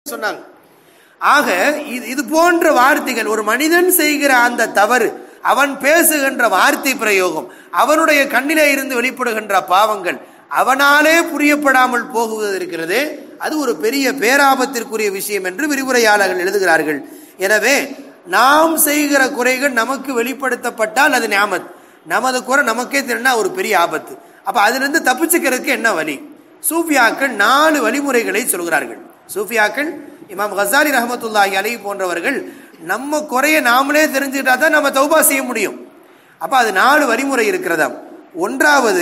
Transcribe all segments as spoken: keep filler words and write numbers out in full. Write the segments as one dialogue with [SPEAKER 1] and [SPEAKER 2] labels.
[SPEAKER 1] சொன்னாங்க. ஆக இது போன்ற வார்த்தைகள், ஒரு மனிதன் செய்கிற அந்த தவறு, அவன் பேசுகின்ற வார்த்தை பிரயோகம், அவனுடைய கண்ணிலே இருந்து வெளிப்படுகின்ற பாவங்கள் அவனாலே புரியப்படாமல் போகுவது இருக்கிறது, அது ஒரு பெரிய பேராபத்திற்குரிய விஷயம் என்று விரிவுரையாளர்கள் எழுதுகிறார்கள். எனவே நாம் செய்கிற குறைகள் நமக்கு வெளிப்படுத்தப்பட்டால் அது நியாமத், நமது குறை நமக்கே தெரினா ஒரு பெரிய ஆபத்து. அப்ப அதிலிருந்து தப்பிச்சுக்கிறதுக்கு என்ன வழி? சூஃபியாக்கள் நாலு வழிமுறைகளை சொல்கிறார்கள். சூஃபியாக்கள், இமாம் கஸாலி ரஹ்மத்துல்லாஹி அலைஹி போன்றவர்கள், நம்ம குறைய நாமளே தெரிஞ்சுக்கிட்டா தான் நம்ம தௌபா செய்ய முடியும். அப்ப அது நாலு வழிமுறை இருக்கிறதாம். ஒன்றாவது,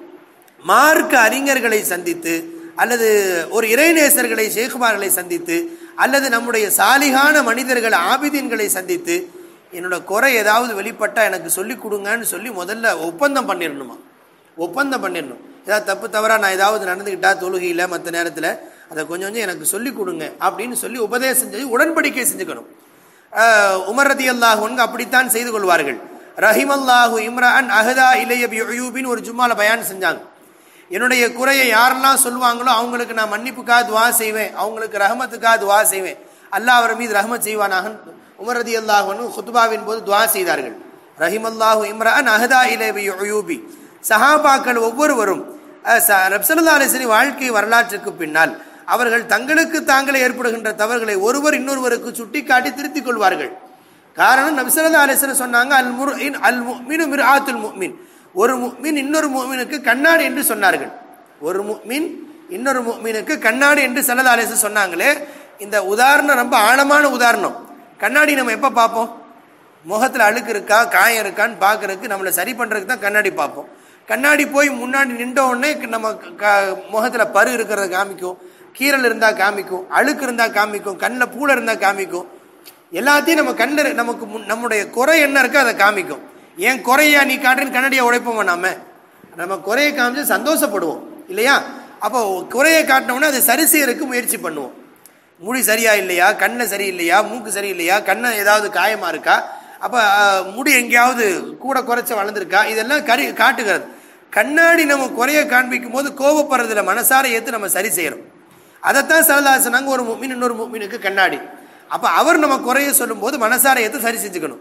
[SPEAKER 1] மார்க்க அறிஞர்களை சந்தித்து, அல்லது ஒரு இறைநேசர்களை, ஷேகுமார்களை சந்தித்து, அல்லது நம்முடைய சாலிகான மனிதர்கள், ஆபிதீன்களை சந்தித்து, என்னோட குறை ஏதாவது வெளிப்பட்டா எனக்கு சொல்லிக் கொடுங்கன்னு சொல்லி முதல்ல ஒப்பந்தம் பண்ணிடணுமா. ஒப்பந்தம் பண்ணிடணும். ஏதாவது தப்பு தவறா நான் ஏதாவது நடந்துக்கிட்டா தொழுகையில மற்ற நேரத்தில் அதை கொஞ்சம் கொஞ்சம் எனக்கு சொல்லிக் கொடுங்க அப்படின்னு சொல்லி உபதேசம் செஞ்சு உடன்படிக்கை செஞ்சுக்கணும். உமர் ரலியல்லாஹு அன்ஹு அப்படித்தான் செய்து கொள்வார்கள். ரஹிமல்லாஹு இம்ரான் அஹதா இலைய பியுபின் ஒரு ஜும்மால பயான் செஞ்சாங்க. என்னுடைய குறையை யாரெல்லாம் சொல்லுவாங்களோ அவங்களுக்கு நான் மன்னிப்புக்காக துவா செய்வேன், அவங்களுக்கு ரஹமத்துக்காக துவா செய்வேன், அல்லாஹ் அவர் மீது ரஹமத் செய்வானாக உமர் ரலியல்லாஹு அன்ஹு குத்பாவின் போது துவா செய்தார்கள். ரஹிமல்லாஹு இம்ரான் அஹதா இலைய பியுபி. சஹாபாக்கள் ஒவ்வொருவரும் நபி ஸல்லல்லாஹு அலைஹி வஸல்லம் வாழ்க்கை வரலாற்றுக்கு பின்னால் அவர்கள் தங்களுக்கு தாங்களே ஏற்படுகின்ற தவறுகளை ஒருவர் இன்னொருவருக்கு சுட்டி காட்டி திருத்திக் கொள்வார்கள். காரணம், நபி ஸல்லல்லாஹு அலைஹி வஸல்லம் சொன்னாங்க, அல் முர்இன் அல் முஃமினு மிர்ஆத்துல் முஃமின், ஒரு முஃமின் இன்னொரு முஃமினுக்கு கண்ணாடி என்று சொன்னார்கள். ஒரு முஃமின் இன்னொரு முஃமினுக்கு கண்ணாடி என்று ஸல்லல்லாஹு அலைஹி வஸல்லம் சொன்னாங்களே, இந்த உதாரணம் ரொம்ப ஆழமான உதாரணம். கண்ணாடி நம்ம எப்போ பார்ப்போம்? முகத்தில் அழுக்கு இருக்கா காயம் இருக்கான்னு பார்க்கறதுக்கு, நம்மளை சரி பண்ணுறதுக்கு தான் கண்ணாடி பார்ப்போம். கண்ணாடி போய் முன்னாடி நின்ற உடனே நம்ம முகத்தில் பரு இருக்கிறத காமிக்கும், கீரல் இருந்தால் காமிக்கும், அழுக்கு இருந்தால் காமிக்கும், கண்ணில் பூளை இருந்தால் காமிக்கும். எல்லாத்தையும் நம்ம கண்ணில் நமக்கு நம்முடைய குறை என்ன இருக்கோ அதை காமிக்கும். ஏன் குறையா நீ காட்டுறேன்னு கண்ணாடியை உடைப்போம். நாம நம்ம குறையை காமிச்சு சந்தோஷப்படுவோம் இல்லையா? அப்போ குறையை காட்டினோம்னா அதை சரி செய்யறதுக்கு முயற்சி பண்ணுவோம். முடி சரியா இல்லையா, கண்ணை சரி இல்லையா, மூக்கு சரி இல்லையா, கண்ணை ஏதாவது காயமா இருக்கா, அப்போ முடி எங்கேயாவது கூட குறைச்ச வளர்ந்துருக்கா, இதெல்லாம் கறி காட்டுகிறது. கண்ணாடி நம்ம குறைய காண்பிக்கும் போது கோபப்படுறதுல மனசார ஏற்று நம்ம சரி செய்யறோம். அதைத்தான் ஸல்லல்லாஹு சொன்னாங்க, ஒரு முஃமின் இன்னொரு முஃமினுக்கு கண்ணாடி. அப்போ அவர் நம்ம குறைய சொல்லும் போது மனசார ஏற்று சரி செஞ்சுக்கணும்.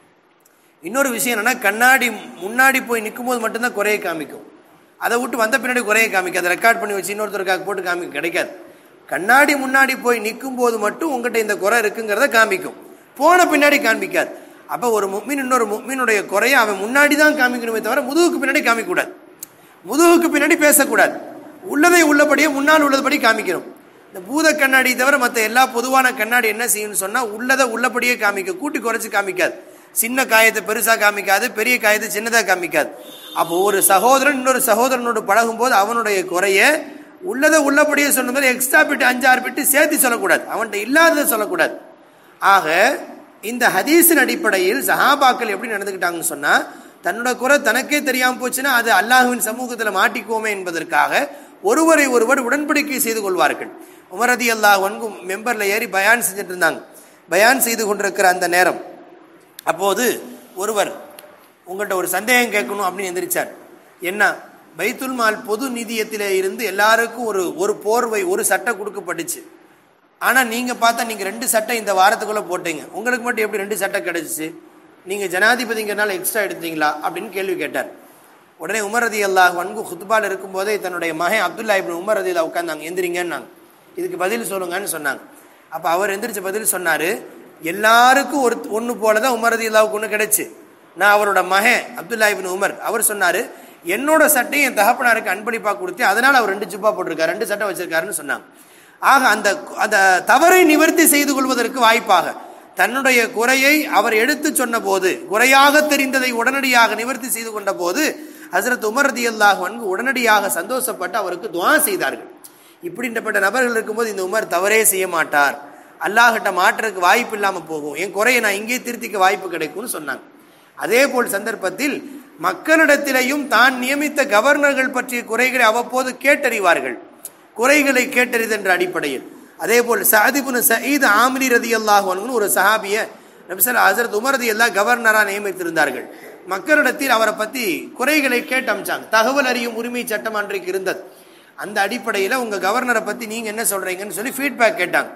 [SPEAKER 1] இன்னொரு விஷயம் என்னன்னா, கண்ணாடி முன்னாடி போய் நிற்கும் போது மட்டும்தான் குறைய காமிக்கும். அதை விட்டு வந்த பின்னாடி குறைய காமிக்காது. ரெக்கார்ட் பண்ணி வச்சு இன்னொருத்தருக்காக போட்டு காமிக்க கிடைக்காது. கண்ணாடி முன்னாடி போய் நிற்கும் போது மட்டும் உங்ககிட்ட இந்த குறை இருக்குங்கிறத காமிக்கும், போன பின்னாடி காமிக்காது. அப்போ ஒரு முஃமின் இன்னொரு முஃமினுடைய குறைய அவன் முன்னாடி தான் காமிக்கணுமே தவிர முதுகுக்கு பின்னாடி காமிக்கக்கூடாது, முதுகுக்கு பின்னாடி பேசக்கூடாது. உள்ளதை உள்ளபடியே முன்னால் உள்ளபடி காமிக்கணும். இந்த பூத கண்ணாடி தவிர மற்ற எல்லா பொதுவான கண்ணாடி என்ன செய்யும்னு சொன்னால் உள்ளதை உள்ளபடியே காமிக்க, கூட்டி குறைச்சி காமிக்காது. சின்ன காயத்தை பெருசாக காமிக்காது, பெரிய காயத்தை சின்னதாக காமிக்காது. அப்போ ஒரு சகோதரன் இன்னொரு சகோதரனோடு பழகும் போது அவனுடைய குறைய உள்ளதை உள்ளபடியே சொன்ன மாதிரி எக்ஸ்ட்ரா பிட்டு அஞ்சாறு பிட்டு சேர்த்து சொல்லக்கூடாது, அவன்கிட்ட இல்லாததை சொல்லக்கூடாது. ஆக இந்த ஹதீஸின் அடிப்படையில் சஹாபாக்கள் எப்படி நடந்துக்கிட்டாங்கன்னு சொன்னா, தன்னோட குறை தனக்கே தெரியாம போச்சுன்னா அது அல்லாஹ்வின் சமூகத்தில் மாட்டிக்குவோமே என்பதற்காக ஒருவரை ஒருவர் உடன்படிக்கை செய்து கொள்வார்கள். உமர் ரலியல்லாஹு அன்ஹு மெம்பர்ல ஏறி பயான் செஞ்சுட்டு இருந்தாங்க. பயான் செய்து கொண்டிருக்கிற அந்த நேரம், அப்போது ஒருவர் உங்கள்கிட்ட ஒரு சந்தேகம் கேட்கணும் அப்படின்னு எந்திரிச்சார். என்ன? பைத்துல் மால் பொது நிதியத்திலே இருந்து எல்லாருக்கும் ஒரு ஒரு போர்வை ஒரு சட்டை கொடுக்கப்பட்டுச்சு. ஆனால் நீங்கள் பார்த்தா நீங்கள் ரெண்டு சட்டை இந்த வாரத்துக்குள்ளே போட்டீங்க, உங்களுக்கு மட்டும் எப்படி ரெண்டு சட்டை கிடைச்சிச்சு? நீங்கள் ஜனாதிபதிங்கிறனால எக்ஸ்ட்ரா எடுத்தீங்களா அப்படின்னு கேள்வி கேட்டார். உடனே உமர் ரலியல்லாஹு அன்ஹு குத்பால் இருக்கும்போதே தன்னுடைய மகன் அப்துல்லா இப்னு உமர் ரலியல்லாஹு உட்காந்தாங்க. எந்திரிங்கன்னாங்க, இதுக்கு பதில் சொல்லுங்கன்னு சொன்னாங்க. அப்போ அவர் எந்திரிச்ச பதில் சொன்னார், எல்லாருக்கும் ஒரு ஒன்று போல தான் உமர் ரலியல்லாஹுக்கு ஒன்று கிடைச்சு. நான் அவரோட மகன் அப்துல்லா இப்னு உமர், அவர் சொன்னார், என்னோட சட்டையும் என் தகப்பனாருக்கு அன்பளிப்பாக கொடுத்து அதனால் அவர் ரெண்டு ஜுப்பா போட்டிருக்காரு, ரெண்டு சட்டை வச்சிருக்காருன்னு சொன்னாங்க. ஆக அந்த அந்த தவறை நிவர்த்தி செய்து கொள்வதற்கு வாய்ப்பாக தன்னுடைய குறையை அவர் எடுத்து சொன்ன போது, குறையாக தெரிந்ததை உடனடியாக நிவர்த்தி செய்து கொண்ட போது ஹஸ்ரத் உமர் ரலியல்லாஹு அன்ஹு உடனடியாக சந்தோஷப்பட்டு அவருக்கு துஆ செய்தார்கள். இப்படிப்பட்ட நபர்கள் இருக்கும்போது இந்த உமர் தவறே செய்ய மாட்டார், அல்லாஹ்கிட்ட மாற்றுறதுக்கு வாய்ப்பு இல்லாமல் போகும், என் குறையை நான் இங்கே திருத்திக்க வாய்ப்பு கிடைக்கும்னு சொன்னாங்க. அதே போல் சந்தர்ப்பத்தில் மக்களிடத்திலேயும் தான் நியமித்த கவர்னர்கள் பற்றிய குறைகளை அவ்வப்போது கேட்டறிவார்கள், குறைகளை கேட்டறிதென்ற அடிப்படையில். அதே போல் சஅத் இப்னு சயீத் ஆமிரி ரலியல்லாஹு அன்ஹு ஒரு சஹாபிய நபி ஸல்லல்லாஹு ஹஸரத் உமர் ரலியல்லாஹு கவர்னராக நியமித்திருந்தார்கள். மக்களிடத்தில் அவரை பற்றி குறைகளை கேட்டு அமிச்சாங்க. தகவல் அறியும் உரிமை சட்டம் அன்றைக்கு இருந்தது. அந்த அடிப்படையில் உங்கள் கவர்னரை பற்றி நீங்கள் என்ன சொல்கிறீங்கன்னு சொல்லி ஃபீட்பேக் கேட்டாங்க.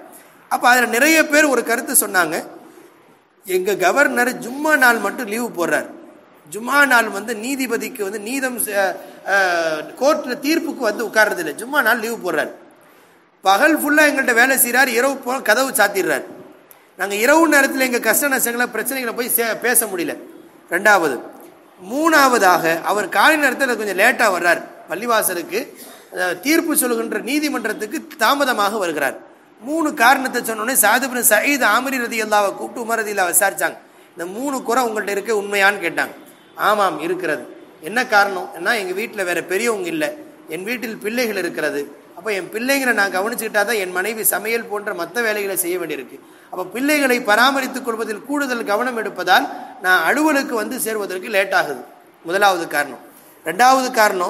[SPEAKER 1] அப்போ அதில் நிறைய பேர் ஒரு கருத்து சொன்னாங்க, எங்கள் கவர்னர் ஜும்மா நாள் மட்டும் லீவு போடுறார், ஜும்மா நாள் வந்து நீதிபதிக்கு வந்து நீதம் கோர்ட்டில் தீர்ப்புக்கு வந்து உட்கார்றது இல்லை, ஜும்மா நாள் லீவு போடுறார். பகல் ஃபுல்லாக எங்கள்கிட்ட வேலை செய்கிறார், இரவு போ கதவு சாத்திடுறார். நாங்கள் இரவு நேரத்தில் எங்கள் கஷ்ட நஷ்டங்களை பிரச்சனைகளை போய் சே பேச முடியல. ரெண்டாவது. மூணாவதாக அவர் காலை நேரத்தில் கொஞ்சம் லேட்டாக வர்றார், பள்ளிவாசலுக்கு தீர்ப்பு சொல்லுகின்ற நீதிமன்றத்துக்கு தாமதமாக வருகிறார். மூணு காரணத்தை சொன்னோடனே சாது பின் சயீத் ஆமிரி ரலியல்லாஹு கூப்பிட்டு உமர் ரலியல்லாஹு விசாரிச்சாங்க, இந்த மூணு குறை உங்கள்கிட்ட இருக்க உண்மையான்னு கேட்டாங்க. ஆமாம் இருக்கிறது. என்ன காரணம்? ஏன்னா எங்கள் வீட்டில் வேற பெரியவங்க இல்லை, என் வீட்டில் பிள்ளைகள் இருக்கிறது. அப்போ என் பிள்ளைகளை நான் கவனிச்சுக்கிட்டா தான் என் மனைவி சமையல் போன்ற மற்ற வேலைகளை செய்ய வேண்டியிருக்கு. அப்போ பிள்ளைகளை பராமரித்துக் கொள்வதில் கூடுதல் கவனம் எடுப்பதால் நான் அலுவலுக்கு வந்து சேருவதற்கு லேட் ஆகுது. முதலாவது காரணம். ரெண்டாவது காரணம்,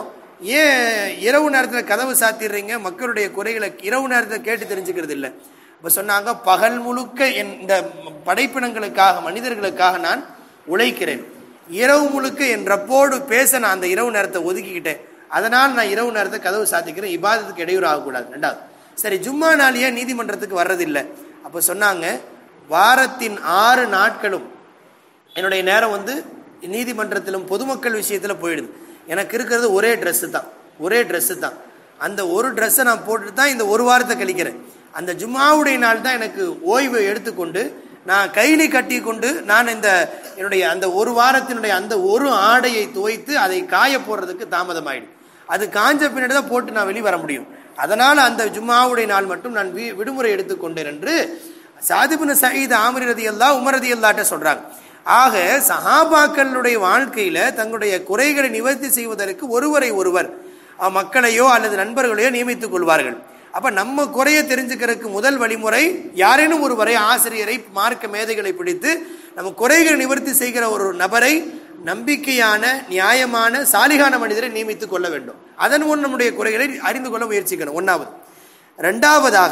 [SPEAKER 1] ஏன் இரவு நேரத்தில் கதவு சாத்திடுறீங்க, மக்களுடைய குறைகளை இரவு நேரத்தில் கேட்டு தெரிஞ்சுக்கிறது இல்லை. இப்போ சொன்னாங்க, பகல் முழுக்க இந்த படைப்பினங்களுக்காக மனிதர்களுக்காக நான் உழைக்கிறேன், இரவு முழுக்க என் ரப்போடு பேச நான் அந்த இரவு நேரத்தை ஒதுக்கிக்கிட்டேன், அதனால் நான் இரவு நேரத்தை கதவு சாத்திக்கிறேன், இபாதத்துக்கு இடையூறு ஆகக்கூடாது. ரெண்டாவது, சரி ஜும்மா நாளியே நீதிமன்றத்துக்கு வர்றதில்லை. அப்போ சொன்னாங்க, வாரத்தின் ஆறு நாட்களும் என்னுடைய நேரம் வந்து நீதிமன்றத்திலும் பொதுமக்கள் விஷயத்தில் போயிடுது. எனக்கு இருக்கிறது ஒரே ட்ரெஸ்ஸு தான், ஒரே ட்ரெஸ்ஸு தான். அந்த ஒரு ட்ரெஸ்ஸை நான் போட்டுட்டு தான் இந்த ஒரு வாரத்தை கழிக்கிறேன். அந்த ஜும்மாவுடைய நாள் தான் எனக்கு ஓய்வை எடுத்துக்கொண்டு நான் கைலி கட்டி கொண்டு நான் இந்த என்னுடைய அந்த ஒரு வாரத்தினுடைய அந்த ஒரு ஆடையை துவைத்து அதை காய போடுறதுக்கு தாமதமாயிடும். அது காஞ்ச பின்னாடி தான் போட்டு நான் வெளியே வர முடியும். அதனால் அந்த ஜும்மாவுடைய நாள் மட்டும் நான் விடுமுறை எடுத்துக்கொண்டேன் என்று சாது பின் சயீத் ஆமிரி ரலியல்லாஹு உமர் ரலியல்லாஹு சொல்றாங்க. ஆக சஹாபாக்களுடைய வாழ்க்கையில தங்களுடைய குறைகளை நிவர்த்தி செய்வதற்கு ஒருவரை ஒருவர் மக்களையோ அல்லது நண்பர்களையோ நியமித்துக் கொள்வார்கள். அப்ப நம்ம குறைய தெரிஞ்சுக்கிறதுக்கு முதல் வழிமுறை, யாரேனும் ஒருவரை, ஆசிரியரை, மார்க்க மேதைகளை பிடித்து நம்ம குறைகளை நிவர்த்தி செய்கிற ஒரு நபரை, நம்பிக்கையான நியாயமான சாலிகான மனிதரை நியமித்துக் கொள்ள வேண்டும். அதன் மூலம் நம்முடைய குறைகளை அறிந்து கொள்ள முயற்சிக்கணும். ஒன்னாவது. ரெண்டாவதாக,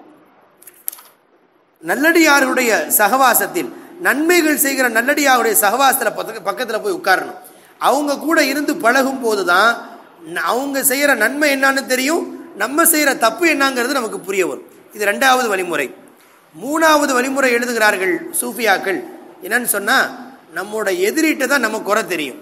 [SPEAKER 1] நல்லடியாருடைய சகவாசத்தில், நன்மைகள் செய்கிற நல்லடியாருடைய சகவாசத்தில் பக்கத்தில் போய் உட்காரணும். அவங்க கூட இருந்து பழகும் போதுதான் அவங்க செய்யற நன்மை என்னன்னு தெரியும், நம்ம செய்யற தப்பு என்னங்கிறது நமக்கு புரிய வரும். இது ரெண்டாவது வழிமுறை. மூணாவது வழிமுறை எழுதுகிறார்கள் சூஃபியாக்கள். என்னன்னு சொன்னா, நம்மோட எதிரிட்ட தான் நம்ம குறை தெரியும்.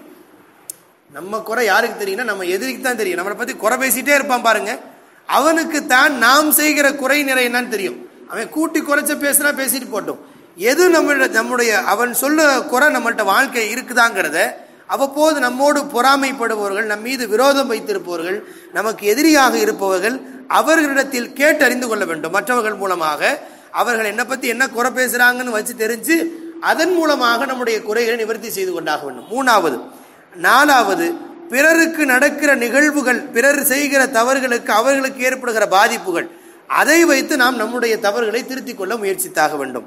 [SPEAKER 1] நம்ம குறை யாருக்கு தெரியும்னா நம்ம எதிரிக்கு தான் தெரியும். நம்மளை பத்தி குறை பேசிட்டே இருப்பான் பாருங்க, அவனுக்கு தான் நாம் செய்கிற குறை நிறை என்னன்னு தெரியும். அவன் கூட்டி குறைச்ச பேசுனா பேசிட்டு போட்டோம். எது நம்ம நம்முடைய அவன் சொல்ல குறை நம்மள்ட்ட வாழ்க்கை இருக்குதாங்கிறத அவ்வப்போது நம்மோடு பொறாமைப்படுபவர்கள், நம் மீது விரோதம் வைத்திருப்பவர்கள், நமக்கு எதிரியாக இருப்பவர்கள், அவர்களிடத்தில் கேட்டு அறிந்து கொள்ள வேண்டும். மற்றவர்கள் மூலமாக அவர்கள் என்னை பத்தி என்ன குறை பேசுறாங்கன்னு வச்சு தெரிஞ்சு அதன் மூலமாக நம்முடைய குறைகளை நிவர்த்தி செய்து கொண்டாக வேண்டும். மூணாவது. நாலாவது, பிறருக்கு நடக்கிற நிகழ்வுகள், பிறர் செய்கிற தவறுகளுக்கு அவர்களுக்கு ஏற்படுகிற பாதிப்புகள், அதை வைத்து நாம் நம்முடைய தவறுகளை திருத்திக் கொள்ள முயற்சித்தாக வேண்டும்.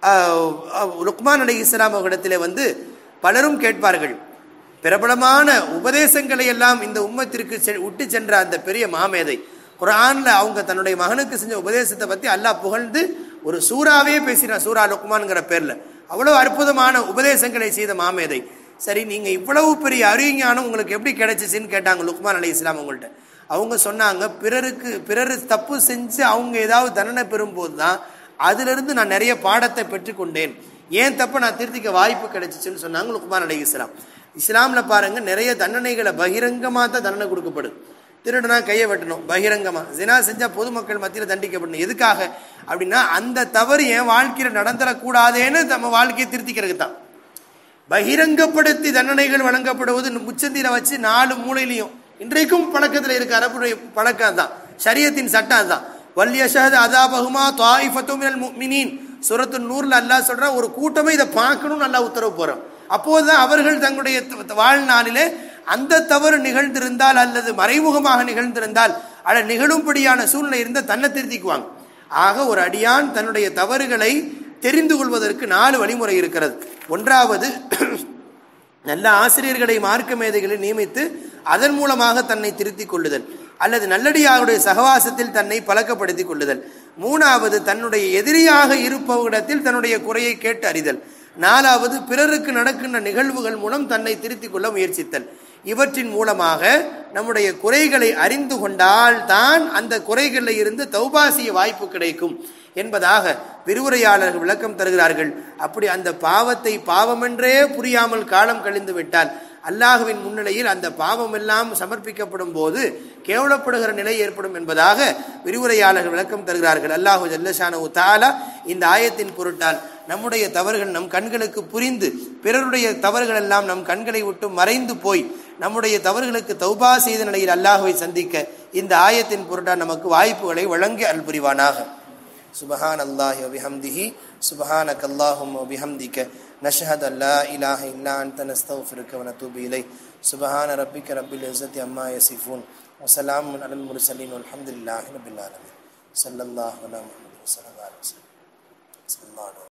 [SPEAKER 1] லுக்மான் அலைஹிஸ்ஸலாம் அவர்களிடத்திலே வந்து பலரும் கேட்பார்கள், பிரபலமான உபதேசங்களை எல்லாம் இந்த உம்மத்திற்கு விட்டு சென்ற அந்த பெரிய மாமேதை, குர்ஆன்ல அவங்க தன்னுடைய மகனுக்கு செஞ்ச உபதேசத்தை பத்தி அல்லாஹ் புகழ்ந்து ஒரு சூறாவே பேசினார், சூரா லுக்மான்ங்கிற பேர்ல. அவ்வளவு அற்புதமான உபதேசங்களை செய்த மாமேதை. சரி, நீங்க இவ்வளவு பெரிய அறிஞானம் உங்களுக்கு எப்படி கிடைச்சிச்சுன்னு கேட்டாங்க லுக்மான் அலைஹிஸ்ஸலாம் அவங்கள்ட்ட. அவங்க சொன்னாங்க, பிறருக்கு பிறர் தப்பு செஞ்சு அவங்க ஏதாவது தண்டனை பெறும்போது தான் அதிலிருந்து நான் நிறைய பாடத்தை பெற்றுக்கொண்டேன், ஏன் தப்ப நான் திருத்திக்க வாய்ப்பு கிடைச்சிச்சுன்னு சொன்னாங்க லுக்மான் அலைஹிஸ்ஸலாம். இஸ்லாம்ல பாருங்க, நிறைய தண்டனைகளை பகிரங்கமா தான் தண்டனை கொடுக்கப்படுது. திருடுனா கையை வெட்டணும் பகிரங்கமா, ஜினா செஞ்சா பொதுமக்கள் மத்தியில் தண்டிக்கப்படணும். எதுக்காக அப்படின்னா, அந்த தவறு என் வாழ்க்கையில நடந்துடக்கூடாதேன்னு நம்ம வாழ்க்கையை திருத்திக்கிறதுக்கு தான். பகிரங்கப்படுத்தி தண்டனைகள் வழங்கப்படுவது முச்சந்தில வச்சு நாலு மூலையிலையும் இன்றைக்கும் பழக்கத்தில் இருக்க அரபுடைய பழக்கம் தான், ஷரியத்தின் சட்டம் தான். வல்யஷஹது அஸாபஹுமா த்வாயிஃபத்தும் மினல் முஃமினீன் சூரத்து நூர்ல அல்லாஹ் சொல்றான், ஒரு கூட்டமே இதை பார்க்கணும்னு அல்லாஹ் உத்தரவு போறான். அப்போதுதான் அவர்கள் தங்களுடைய வாழ்நாளிலே அந்த தவறு நிகழ்ந்திருந்தால் அல்லது மறைமுகமாக நிகழ்ந்திருந்தால் அல்ல நிகழும்படியான சூழ்நிலை இருந்தால் தன்னை திருத்திக்குவாங்க. ஆக ஒரு அடியான் தன்னுடைய தவறுகளை தெரிந்து கொள்வதற்கு நாலு வழிமுறை இருக்கிறது. ஒன்றாவது, நல்ல ஆசிரியர்களை, மார்க்க மேதைகளை நியமித்து அதன் மூலமாக தன்னை திருத்திக் கொள்ளுதல், அல்லது நல்லடியாருடைய சகவாசத்தில் தன்னை பழக்கப்படுத்திக் கொள்ளுதல். மூணாவது, தன்னுடைய எதிரியாக இருப்பவரிடத்தில் தன்னுடைய குறையை கேட்டு அறிதல். நாலாவது, பிறருக்கு நடக்கின்ற நிகழ்வுகள் மூலம் தன்னை திருத்திக் கொள்ள முயற்சித்தல். இவற்றின் மூலமாக நம்முடைய குறைகளை அறிந்து கொண்டால் தான் அந்த குறைகளில் இருந்து தௌபா செய்ய வாய்ப்பு கிடைக்கும் என்பதாக விரிவுரையாளர்கள் விளக்கம் தருகிறார்கள். அப்படி அந்த பாவத்தை பாவமென்றே புரியாமல் காலம் கழிந்து விட்டால் அல்லாஹுவின் முன்னிலையில் அந்த பாவம் எல்லாம் சமர்ப்பிக்கப்படும் போது கேவலப்படுகிற நிலை ஏற்படும் என்பதாக விரிவுரையாளர்கள் விளக்கம் தருகிறார்கள். அல்லாஹு ஜல்லஷானஹு தஆலா இந்த ஆயத்தின் பொருட்டால் நம்முடைய தவறுகள் நம் கண்களுக்கு புரிந்து பிறருடைய தவறுகள் எல்லாம் நம் கண்களை விட்டு மறைந்து போய் நம்முடைய தவறுகளுக்கு தௌபா செய்த நிலையில் அல்லாஹுவை சந்திக்க இந்த ஆயத்தின் பொருட்டால் நமக்கு வாய்ப்புகளை வழங்கி அருள் புரிவானாக. சுபஹான் அல்லாஹி வ பிஹம்திஹி சுபஹானக அல்லாஹும்ம வ பிஹம்திக நஷ்ஹது அல்லா இலாஹ இல்லா அன்த நஸ்தக்ஃபிருக வ நதூபு இலைக். சுபஹான ரப்பிக ரப்பில் இஸ்ஸத்தி அம்மா யசிஃபூன் வ ஸலாமுன் அலல் முர்ஸலீன் வல்ஹம்துலில்லாஹி ரப்பில் ஆலமீன். ஸல்லல்லாஹு அலா முஹம்மது ஸல்லல்லாஹு அலைஹி வஸல்லம்.